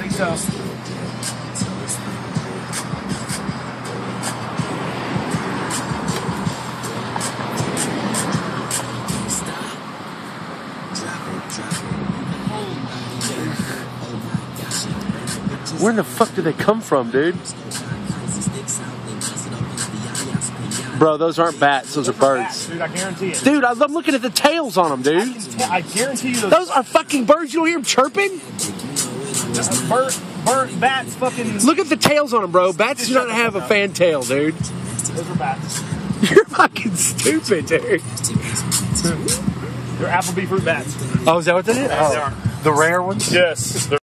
think so. Where the fuck did they come from, dude? Bro, those aren't bats. Those are birds. Bats, dude, I guarantee it. Dude, I'm looking at the tails on them, dude. I guarantee you Those are fucking birds. You don't hear them chirping? Bird, bats, fucking. Look at the tails on them, bro. Bats do not have a fan tail, dude. Those are bats. You're fucking stupid, dude. They're Applebee fruit bats. Oh, is that what they did? Yes, they are. The rare ones? Yes.